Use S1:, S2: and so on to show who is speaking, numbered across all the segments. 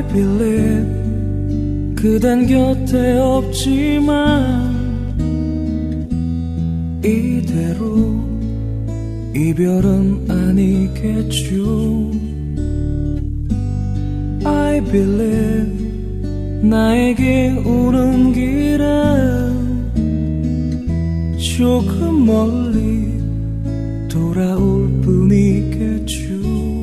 S1: believe 그댄 곁에 없지만 이대로 이별은 아니겠죠. I believe 나에게 오는 길은 조금 멀리 돌아올 뿐이겠죠.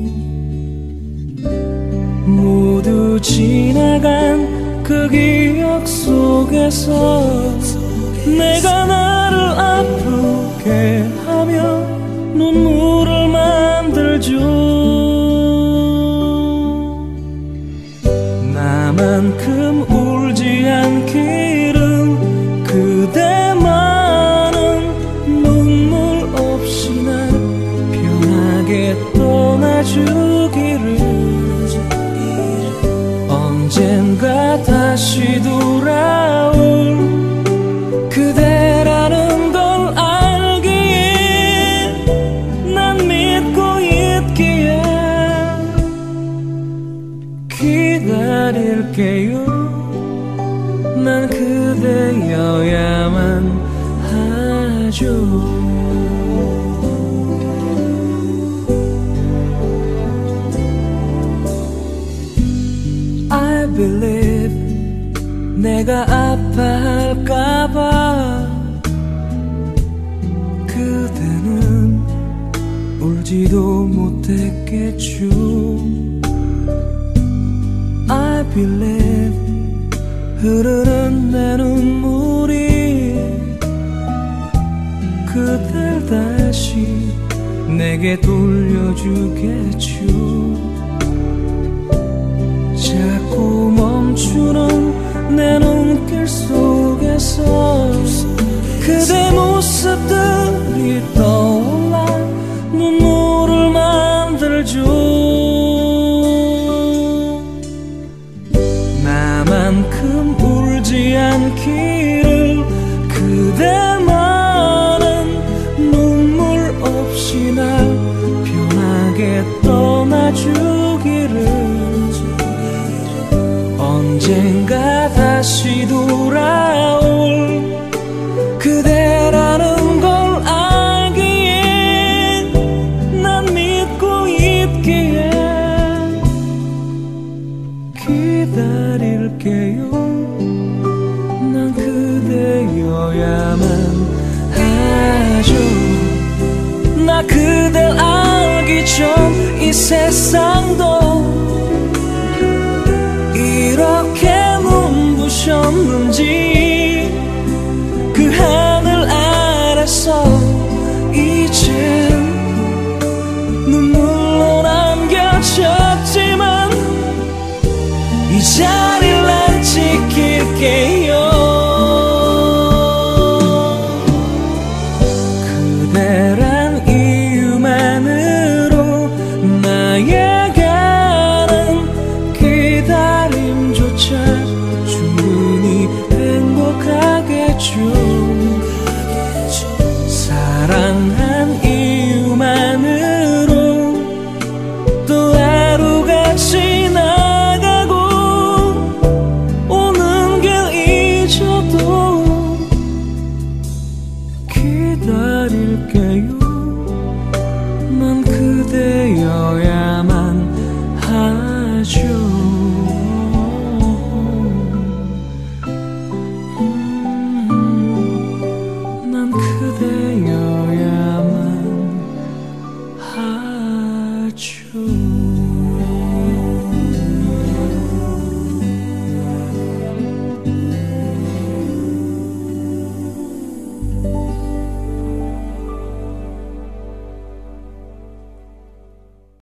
S1: 모두 지나간 그 기억 속에서 내가 나를 아프게 하며 눈물을 만들죠. 나만큼 울지 않기를 그대만은 눈물 없이 날 편하게 떠나주기를 언젠가 다시 돌아올 그대라는 걸 알기에 난 믿고 있기에 기다릴게요. 난 그대여야만 하죠. I believe 내가 아파할까봐 그대는 울지도 못했겠죠. I believe 흐르는 내 눈물이 그댈 다시 내게 돌려주겠죠. 자꾸 멈추는 내 눈길 속에서 그대 모습들이 떠올라 눈물을 만들죠. 나만큼 울지 않기를 그대만은 눈물 없이 날 편하게 떠나주기를 언젠가 다시 돌아올 그대라는 걸 알기에 난 믿고 있기에 기다릴게요. 난 그대여야만 하죠. 나 그댈 알기 전 이 세상도